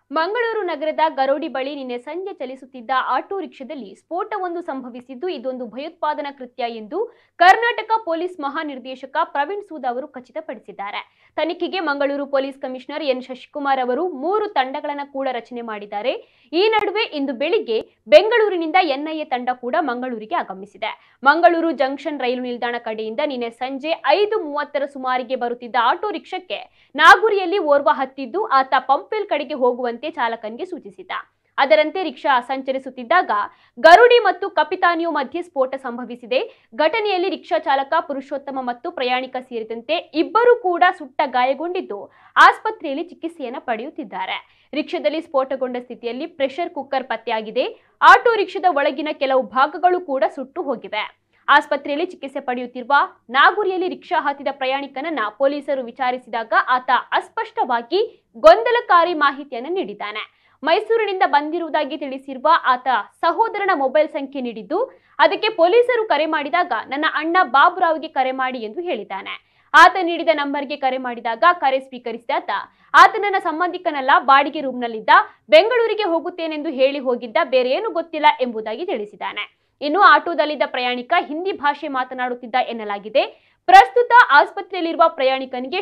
ಮಂಗಳೂರು ನಗರದ ಗರೋಡಿ ಬಳಿ ನಿನ್ನೆ ಸಂಜೆ ಚಲಿಸುತ್ತಿದ್ದ ಆಟೋ ರಿಕ್ಷಾದಲ್ಲಿ ಸ್ಫೋಟವೊಂದು ಸಂಭವಿಸಿದ್ದು ಇದೊಂದು ಭಯೋತ್ಪಾದನಾ ಕೃತ್ಯ ಎಂದು ಕರ್ನಾಟಕ ಪೊಲೀಸ್ ಮಹಾನಿರ್ದೇಶಕ ಪ್ರವೀಣ್ ಸೂದ್ ಅವರು ಖಚಿತಪಡಿಸಿದ್ದಾರೆ. ತನಿಖೆಗೆ Mangaluru police commissioner N Shashikumar ಅವರು 3 ತಂಡಗಳನ್ನು ಕೂಡ ರಚನೆ ಮಾಡಿದ್ದಾರೆ. ಈ ನಡುವೆ ಇಂದು ಬೆಳಿಗ್ಗೆ ಬೆಂಗಳೂರಿನಿಂದ ಎನ್ಐಎ ತಂಡ ಕೂಡ ಮಂಗಳೂರಿಗೆ ಆಗಮಿಸಿದೆ. ಮಂಗಳೂರು ಜಂಕ್ಷನ್ ರೈಲು ನಿಲ್ದಾಣ ಕಡೆಯಿಂದ ನಿನ್ನೆ ಸಂಜೆ 5:30ರ ಸುಮಾರಿಗೆ ಬರುತ್ತಿದ್ದ ಆಟೋ ರಿಕ್ಷಾಕ್ಕೆ ನಾಗುರಿಯಲ್ಲಿ ಓರ್ವ ಹತ್ತಿದ್ದು ಆತ ಪಂಪೆಲ್ ಕಡೆಗೆ ಹೋಗುವಂತೆ ಚಾಲಕನಿಗೆ ಸೂಚಿಸಿದ. ಅದರಂತೆ ರಿಕ್ಷಾ ಸಂಚರಿಸುತ್ತಿದ್ದಾಗ ಗರುಡಿ ಮತ್ತು ಕಪಿತಾನಿಯೋ ಮಧ್ಯೆ ಸ್ಫೋಟ ಸಂಭವಿಸಿದೆ. ಘಟನೆಯಲ್ಲಿ ರಿಕ್ಷಾ ಚಾಲಕ ಪುರುಷೋತ್ತಮ ಮತ್ತು ಪ್ರಯಾಣಿಕ ಸೇರಿದಂತೆ ಇಬ್ಬರು ಕೂಡ ಸುಟ್ಟ ಗಾಯಗೊಂಡಿದ್ದು ಆಸ್ಪತ್ರೆಯಲ್ಲಿ ಚಿಕಿತ್ಸೆಯನ್ನು ಪಡೆಯುತ್ತಿದ್ದಾರೆ. ರಿಕ್ಷಾದಲ್ಲಿ ಸ್ಫೋಟಗೊಂಡ ಸ್ಥಿತಿಯಲ್ಲಿ ಪ್ರೆಷರ್ ಕುಕ್ಕರ್ ಪತ್ತೆಯಾಗಿದೆ. ಆಟೋ ರಿಕ್ಷಾದ ಒಳಗಿನ ಕೆಲವು ಭಾಗಗಳು ಕೂಡ ಸುಟ್ಟು ಹೋಗಿವೆ. ಆಸ್ಪತ್ರೆಯಲ್ಲಿ ಚಿಕಿತ್ಸೆ ಪಡೆಯುತ್ತಿರುವ ನಾಗುರಿಯಲ್ಲಿ ರಿಕ್ಷಾ ಹತ್ತಿದ ಪ್ರಯಾಣಿಕನನ್ನ ಪೊಲೀಸರು ವಿಚಾರಿಸಿದಾಗ ಆತ ಅಸ್ಪಷ್ಟವಾಗಿ ಗೊಂದಲಕಾರಿ ಮಾಹಿತಿಯನ್ನು ನೀಡಿದ್ದಾನೆ. ಮೈಸೂರಿನಿಂದ ಬಂದಿರುವುದಾಗಿ ತಿಳಿಸಿರುವ ಆತ ಸಹೋದರನ ಮೊಬೈಲ್ ಸಂಖ್ಯೆ ನೀಡಿದ್ದು ಅದಕ್ಕೆ ಪೊಲೀಸರು ಕರೆ ಮಾಡಿದಾಗ ನನ್ನ ಅಣ್ಣ ಬಾಬುರಾವ್ಗೆ ಕರೆ ಮಾಡಿ ಎಂದು ಹೇಳಿದ್ದಾನೆ. ಆತ ನೀಡಿದ ನಂಬರ್ಗೆ ಕರೆ ಮಾಡಿದಾಗ ಕರೆ ಸ್ವೀಕರಿಸಿದ ಆತ ನನ್ನ ಸಂಬಂಧಿಕನಲ್ಲ, ಬಾಡಿಗೆ ರೂಮ್ನಲ್ಲಿದ್ದ, ಬೆಂಗಳೂರಿಗೆ ಹೋಗುತ್ತೇನೆಂದು ಹೇಳಿ ಹೋಗಿದ್ದ, ಬೇರೆ ಏನು ಗೊತ್ತಿಲ್ಲ ಎಂಬುದಾಗಿ ತಿಳಿಸಿದ್ದಾನೆ. ಇನ್ನು ಆಟೋದಲ್ಲಿದ್ದ ಪ್ರಯಾಣಿಕ ಹಿಂದಿ ಭಾಷೆ ಮಾತನಾಡುತ್ತಿದ್ದ ಎನ್ನಲಾಗಿದೆ. ಪ್ರಸ್ತುತ ಆಸ್ಪತ್ರೆಯಲ್ಲಿರುವ ಪ್ರಯಾಣಿಕನಿಗೆ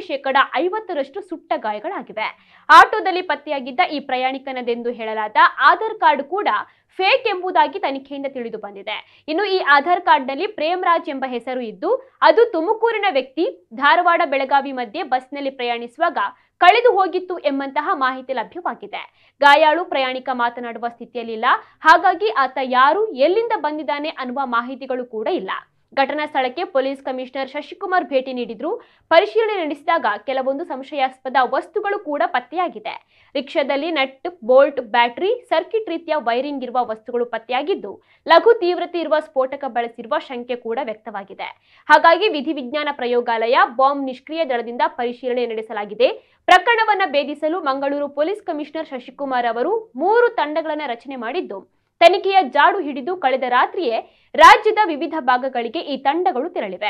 50% ಸುಟ್ಟ ಗಾಯಗಳಾಗಿವೆ. ಆಟೋದಲ್ಲಿ ಪತ್ತೆಯಾಗಿದ್ದ ಈ ಪ್ರಯಾಣಿಕನದೆಂದು ಹೇಳಲಾದ ಆಧಾರ್ ಕಾರ್ಡ್ ಕೂಡ ಫೇಕ್ ಎಂಬುದಾಗಿ ತನಿಖೆಯಿಂದ ತಿಳಿದು ಬಂದಿದೆ. ಇನ್ನು ಈ ಆಧಾರ್ ಕಾರ್ಡ್ನಲ್ಲಿ ಪ್ರೇಮರಾಜ್ ಎಂಬ ಹೆಸರು ಇದ್ದು ಅದು ತುಮಕೂರಿನ ವ್ಯಕ್ತಿ ಧಾರವಾಡ ಬೆಳಗಾವಿ ಮಧ್ಯೆ ಬಸ್ನಲ್ಲಿ ಪ್ರಯಾಣಿಸುವಾಗ ಕಳೆದು ಹೋಗಿತ್ತು ಎಂಬಂತಹ ಮಾಹಿತಿ ಲಭ್ಯವಾಗಿದೆ. ಗಾಯಾಳು ಪ್ರಯಾಣಿಕ ಮಾತನಾಡುವ ಸ್ಥಿತಿಯಲ್ಲಿಲ್ಲ. ಹಾಗಾಗಿ ಆತ ಯಾರು, ಎಲ್ಲಿಂದ ಬಂದಿದ್ದಾನೆ ಅನ್ನುವ ಮಾಹಿತಿಗಳು ಕೂಡ ಇಲ್ಲ. ಘಟನಾ ಸ್ಥಳಕ್ಕೆ ಪೊಲೀಸ್ ಕಮಿಷನರ್ ಶಶಿಕುಮಾರ್ ಭೇಟಿ ನೀಡಿದ್ರು. ಪರಿಶೀಲನೆ ನಡೆಸಿದಾಗ ಕೆಲವೊಂದು ಸಂಶಯಾಸ್ಪದ ವಸ್ತುಗಳು ಕೂಡ ಪತ್ತೆಯಾಗಿದೆ. ರಿಕ್ಷಾದಲ್ಲಿ ನಟ್, ಬೋಲ್ಟ್, ಬ್ಯಾಟರಿ, ಸರ್ಕಿಟ್ ರೀತಿಯ ವೈರಿಂಗ್ ಇರುವ ವಸ್ತುಗಳು ಪತ್ತೆಯಾಗಿದ್ದು ಲಘು ತೀವ್ರತೆ ಇರುವ ಸ್ಫೋಟಕ ಬಳಸಿರುವ ಶಂಕೆ ಕೂಡ ವ್ಯಕ್ತವಾಗಿದೆ. ಹಾಗಾಗಿ ವಿಧಿವಿಜ್ಞಾನ ಪ್ರಯೋಗಾಲಯ ಬಾಂಬ್ ನಿಷ್ಕ್ರಿಯ ದಳದಿಂದ ಪರಿಶೀಲನೆ ನಡೆಸಲಾಗಿದೆ. ಪ್ರಕರಣವನ್ನ ಭೇದಿಸಲು ಮಂಗಳೂರು ಪೊಲೀಸ್ ಕಮಿಷನರ್ ಶಶಿಕುಮಾರ್ ಅವರು 3 ತಂಡಗಳನ್ನು ರಚನೆ ಮಾಡಿದ್ದು ತನಿಖೆಯ ಜಾಡು ಹಿಡಿದು ಕಳೆದ ರಾತ್ರಿಯೇ ರಾಜ್ಯದ ವಿವಿಧ ಭಾಗಗಳಿಗೆ ಈ ತಂಡಗಳು ತೆರಳಿವೆ.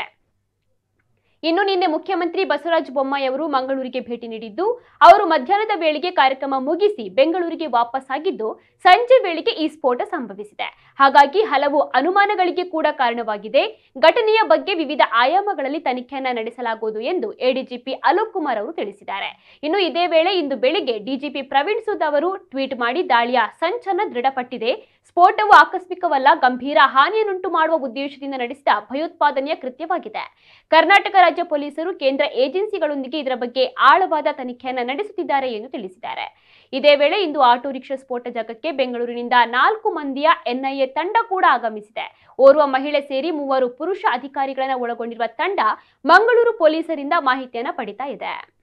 ಇನ್ನು ನಿನ್ನೆ ಮುಖ್ಯಮಂತ್ರಿ ಬಸವರಾಜ ಬೊಮ್ಮಾಯಿ ಅವರು ಮಂಗಳೂರಿಗೆ ಭೇಟಿ ನೀಡಿದ್ದು ಅವರು ಮಧ್ಯಾಹ್ನದ ವೇಳೆಗೆ ಕಾರ್ಯಕ್ರಮ ಮುಗಿಸಿ ಬೆಂಗಳೂರಿಗೆ ವಾಪಸ್ ಆಗಿದ್ದು ಸಂಜೆ ವೇಳೆಗೆ ಈ ಸ್ಫೋಟ ಸಂಭವಿಸಿದೆ. ಹಾಗಾಗಿ ಹಲವು ಅನುಮಾನಗಳಿಗೆ ಕೂಡ ಕಾರಣವಾಗಿದೆ. ಘಟನೆಯ ಬಗ್ಗೆ ವಿವಿಧ ಆಯಾಮಗಳಲ್ಲಿ ತನಿಖೆಯನ್ನ ನಡೆಸಲಾಗುವುದು ಎಂದು ಎಡಿಜಿಪಿ ಅಲೋಕ್ ಕುಮಾರ್ ಅವರು ತಿಳಿಸಿದ್ದಾರೆ. ಇನ್ನು ಇದೇ ವೇಳೆ ಇಂದು ಬೆಳಿಗ್ಗೆ ಡಿಜಿಪಿ ಪ್ರವೀಣ್ ಸೂದ್ ಅವರು ಟ್ವೀಟ್ ಮಾಡಿ ದಾಳಿಯ ಸಂಚನ್ನ ದೃಢಪಟ್ಟಿದೆ. ಸ್ಫೋಟವು ಆಕಸ್ಮಿಕವಲ್ಲ, ಗಂಭೀರ ಹಾನಿಯನ್ನುಂಟು ಮಾಡುವ ಉದ್ದೇಶದಿಂದ ನಡೆಸಿದ ಭಯೋತ್ಪಾದನೆಯ ಕೃತ್ಯವಾಗಿದೆ. ಕರ್ನಾಟಕ ರಾಜ್ಯ ಪೊಲೀಸರು ಕೇಂದ್ರ ಏಜೆನ್ಸಿಗಳೊಂದಿಗೆ ಇದರ ಬಗ್ಗೆ ಆಳವಾದ ತನಿಖೆಯನ್ನು ನಡೆಸುತ್ತಿದ್ದಾರೆ ಎಂದು ತಿಳಿಸಿದ್ದಾರೆ. ಇದೇ ವೇಳೆ ಇಂದು ಆಟೋ ರಿಕ್ಷಾ ಸ್ಫೋಟ ಜಾಗಕ್ಕೆ ಬೆಂಗಳೂರಿನಿಂದ 4 ಮಂದಿಯ ಎನ್ಐಎ ತಂಡ ಕೂಡ ಆಗಮಿಸಿದೆ. ಓರ್ವ ಮಹಿಳೆ ಸೇರಿ 3 ಪುರುಷ ಅಧಿಕಾರಿಗಳನ್ನು ಒಳಗೊಂಡಿರುವ ತಂಡ ಮಂಗಳೂರು ಪೊಲೀಸರಿಂದ ಮಾಹಿತಿಯನ್ನು ಪಡಿತಾ ಇದೆ.